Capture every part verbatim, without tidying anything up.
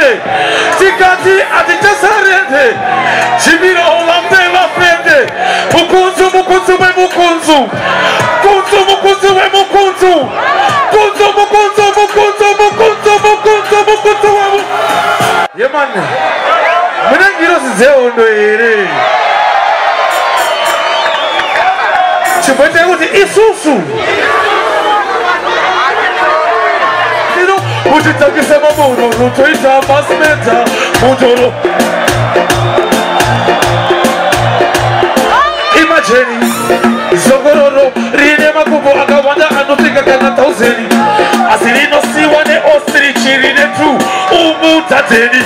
Sarende, Tikati Adita Sarende, Chibira Olamde La Frente, Mukunzu, Mukunzu, Mukunzu, Kunzu, Mukunzu, Mukunzu, Kunzu, Mukunzu, Mukunzu, Mukunzu, Mukunzu, Mukunzu, Yaman, Menangiro Zeo Noere. Chibete was Isusu. Mujitaki sema muno rutoita basmeta mujoro. Imagine Zogororo rine makubo akawanda anufika kana tauzeni asirino siwane ostri chirine tu umu tateni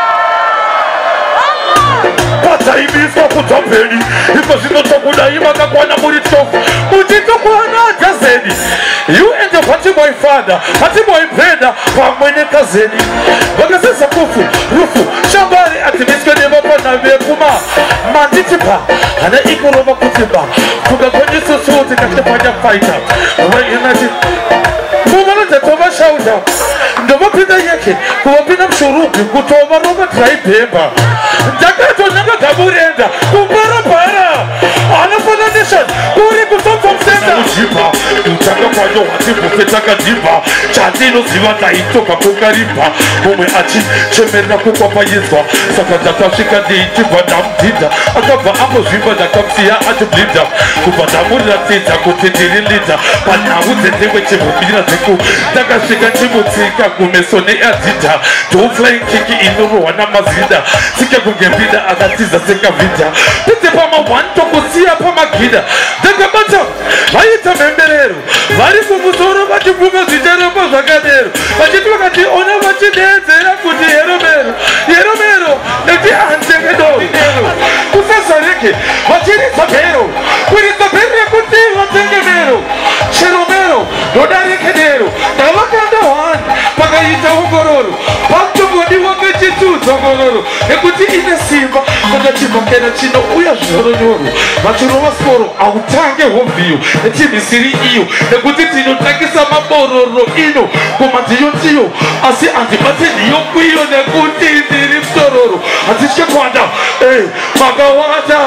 Pata ibisko kutopeni Ipasino tokuda imaka kwa na muritofu Mujito kwa na jazeni You and your party boy father Party boy brother Pamwene kazeni Wagasesa kufu Rufu Shambari atimisko nemo na vekuma Manditipa Hana ikurova kutiba Kuga kwenye susuti kakipanya fighter Wagenati Kumano jatoba shauja Ndoba pida yake Kuwapina mshurupi Kutoba roba traipemba Jakato nanga kaburenda Kumbara para Anafana nation Kuri kutoka msenda Ujipa Utaka kwa yo watibu Petaka jipa Chatino ziwa taitoka kukaripa Mume achi Chemerna kukwapa yizwa Saka jata shika di itiba damtida Akaba ambo ziva jakamsiya ati blida Kubata mura tita kutitiri lida Panyamu zetewe chibu Bira ziku Taka shika chibu tika Kumesone adida Don't flying kiki inuru wana mazida Sika kungembida Agatiza seka vida Pite pama wanto kusia pama gida Daka bata Vaita memberero Vari kumuzoro Vati bunga zijero Vagadero Vati tukati ona vati dezera Kuti yeromero Yeromero Neti antegedoro Kusasa reke Vati risapero Kuri sapere kuti vatengemero Cheromero Dodarikedero Tavakanda wan Pagaita ugororo Pakto godi wakati tu zogororo Ekuti ine simba Kanda chima kena chino uya joro nyoro Machuro wasporo Autange hobiyo Eti misiri iyo Ekuti tino takisa mabororo ino Kumatiyo tiyo Asi antipate niyo kuyo Nekuti indiri msororo Atishke kwanda Eh Magawada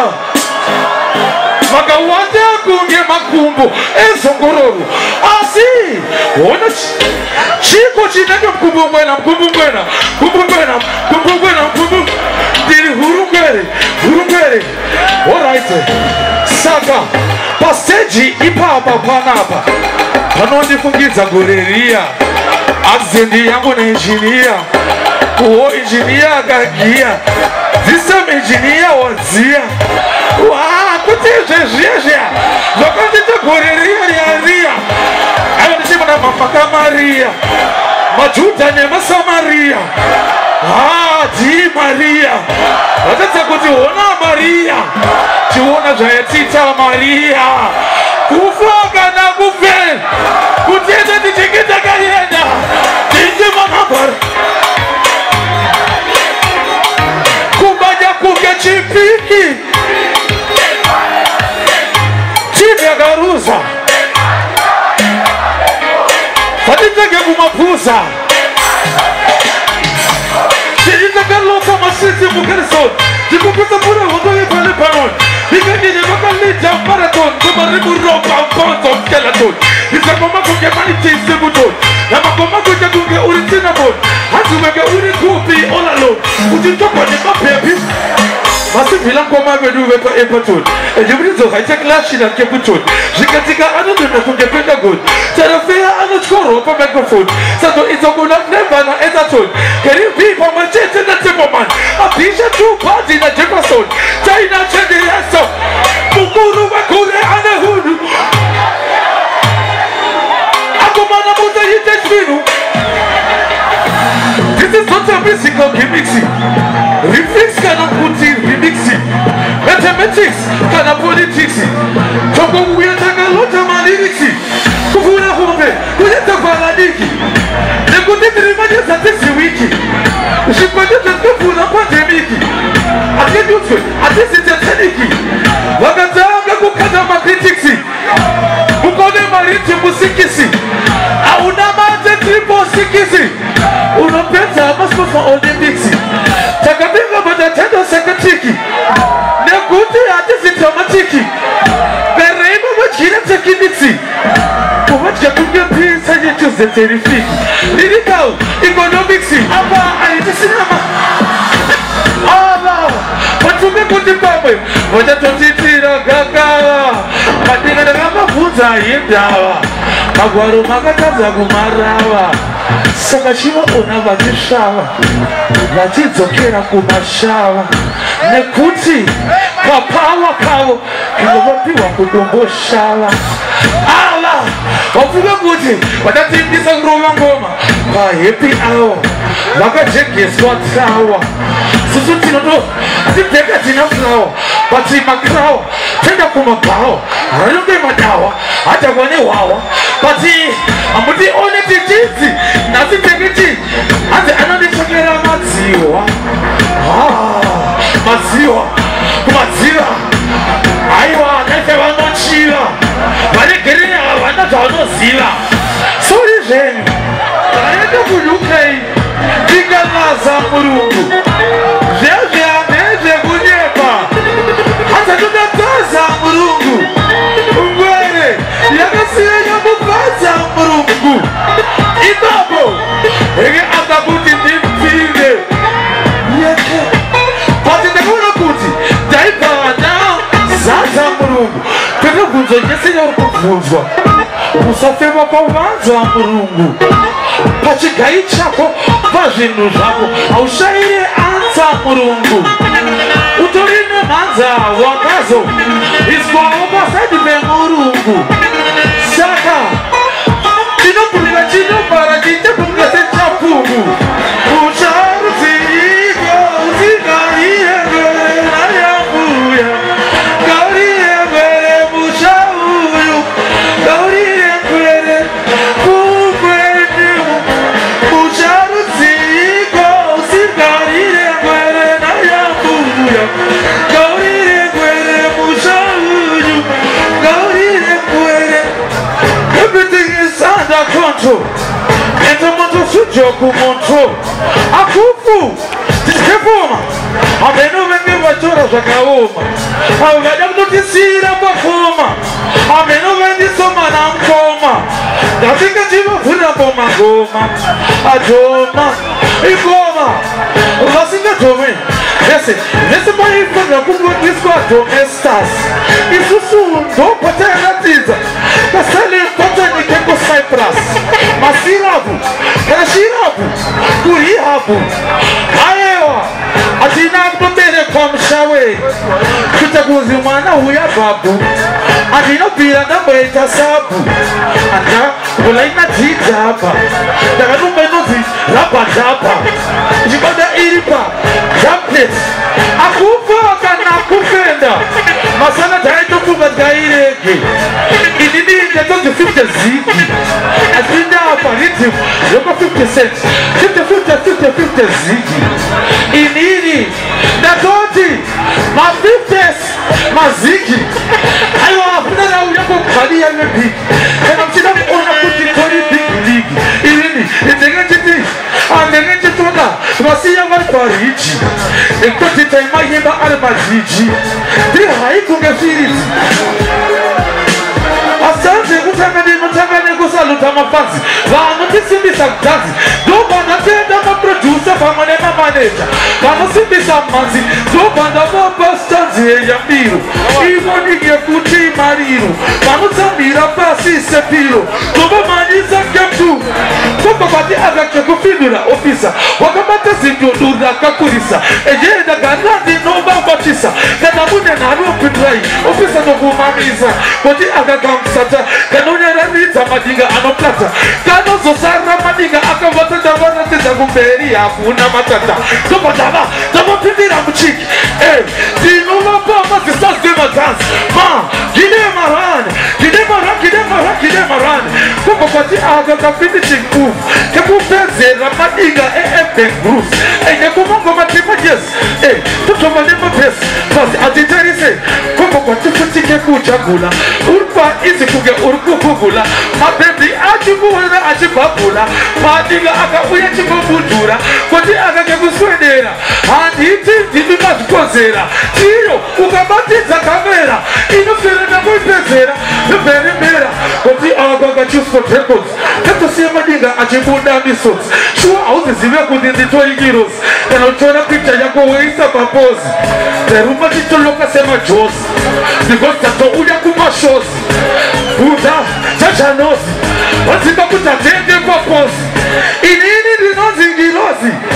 Magawada kunge makumbo Ezongororo Asi Ona Chiko chinenge mkumbu mwena Mkumbu mwena Mkumbu mwena Mkumbu mwena Mkumbu Diri hurungere Hurungere Alright Saka Paseji ipa hapa panapa Panondi fungiza gureria Akzendi yangu na engineer Uo engineer agagia Disam engineer wazia Waa kuteje jejea Lokandita gureria ria Ayo nisema na mafaka Maria Majuta nema Samaria Ah, di Maria Watata kuti ona Maria Chiona jayatita Maria Kufaga na kufe Kutienda tichikita kayenda Tingi manabar Kubaja kuke chipiki Chibi ya garuza Fatita gebu mapuza Chirita kalota masisi mukarison Jikukusa pura hodole pale panon Hikagine makalita marathon Kumaribu ropa mponzo skeleton Isa mama kuke maniti sebuton Nama koma kuke kunge uri cinnamon Hatuwege uri kupi all alone Ujitoko ni mapepi Masi filan koma vedu vepa epaton Ejibri zoka ita klashi na kebuton Jikatika anu duna kunge pentagon Terafea anu chkoro pa microphone Sato izoko na nemba na ezaton Keri pipa machete na timberman Apisha tu party na Jefferson China chende yeso Mukuru wakure anahunu Akumana muta hite shvinu This is not a musical remixing Reflex kana puti remixing Mathematics kana politics Choko uya taka lota maliriksi Kufuna humbe Kujeta faladiki Nekutitiri maja satisi wiki Shikwaje tutkufuna pandemiki Ati dutwe Ati Olympics. Takabinga batatendo sekatiki. Nekuti atizitomatiki. Berema bachira tekindiksi. Kubacha kunga pisa yetuze terrific. Lirikau economics. Aba alitisinama. Aba. Watume kuti pamwe. Watatotitira gagawa. Matinga ndakama vunza yendawa. Magwaro makatadza kumarawa. Saka chiva ona vachisvava vachidzokera kumashava nekuti kapawa kavo kanovapiwa kutomboshava. Ava vafunga kuti vatatimbisa kurova ngoma pahappy hour vakajegeswa trawa. Susu tinoto atipfeka tina flawa but makrawa tenda kumagawa ranonge madawa hata kwane wawa but amuti one tichizi nasi tekiti ati anondishokera madziwa. Ah, madziwa kumadziwa aiwa naife vanochiva vanegerenya havana zvavanoziva. Sori zvenyu ndaenda ku U K ndikalaza murungu zvezveanezvekunyepa hazatodadzaza murungu ungwere yakasiyanya kubvadza murungu ipapo heke akakuti ndipfire yeke pati ndakaona kuti ndaibvana zadza murungu kwete bvunzo nyesenya uri kubvunzwa usafema pauvanza murungu pachigai chako pazvinhu zvako haushayire anza murungu utori nemhanza wakazo iswawo pasaidi pemurungu. Saka tinoburuka tinobara tichaburuka sechapumu ucharudziko usingaiyengere nayambuya ngauriyengere muchauyu ngauriyengere kukwenyu ucharudziko usingaiyengere nayambuya ngauriyengere muchauyu ngauriyengere. Everything is under control. And the motor should joke control. Akufu, Tiskefuma. Ameno vengi vachora zakauma. Avadam to tisira pakuma. Ameno vendi soma namkoma. Datinga jiva fura poma goma. Ajoma, ikoma. Vasinga jome. Listen, listen by him from the Kumu Disco Domestas. Isusu, do patera tiza. Kasali patani keko Cyprus. Masirabu, Kashirabu, Kurihabu. Ayewa, atina kutere komshawe. Kutakuzi mwana huya babu. Adino pira na mweta sabu. Anda, ulaina jidaba. Daga numenozi, rapa jaba. Jibada iripa, jamplets. Akufa kana kufenda. Masana jaito kubagaireke. Inini ndeto fifty ziki. Asinda hapa rhythm yoko fifty cents. fifty fifty fifty fifty ziki. Inini ndatoti ma fifties maziki. Aiwa afuna na uyako kali ya mebi. Kana mchina ona kuti tori big league. Inini ndenge chiti. Andenge chitona. Masiya wali parichi. Ekoti taima yemba almaziji. Di haiku ngefiriti. Asante kutangani mutangani kusaluta mafansi. Vano tisimbisa mtazi. Dobana tenda ma producer pamane ma manager. Vano simbisa manzi. Dobana ma bastanzi ya miru. Ivo nige kuti mariru. Vano zamira pasi sepiro. Doba maniza kemtu. Kopa pati aga chako fidura ofisa. Wakamata zindio dura kakurisa. Ejeda ganandi nomba wachisa. Kana mune na rupidrai. Ofisa no kumamiza. Koti aga gamsata. Kanonya ramiza madinga anoplata. Kano zosara madinga akavata davana teza kumberi ya kuna matata. Topa dava. Topa pindira mchiki. Eh. Dinuma pama sistas de dance. Ma. Gide maran. Gide maran. Gide maran. Gide maran. Kopa pati aga ka finishing move. Kepu peze ramadinga E F M Bruce. Eh. Nekumongo matima yes. Eh. Tuto manema pes. Pasi atiterise. Kopa pati futi kepu chagula. Urpa kuva izikuge urukukugula mabebi achikuwena achibhabhula madinga akauya chikobudhura kuti akage kuswedera handiti ndimi mazvikonzera iyo ukabatidza kamera inoferena kuipezera zveberembera kuti avakanga chisotekos katosiya madinga achibuda misodzi shuwa hauzizive kuti nditoikirosi kana uchiona picha yako weisa papozi deruma ticholoka semajosi because tatouya kumashosi buda chachanosi vadzimba kuti atenge papozi inini ndinonzi ngirosi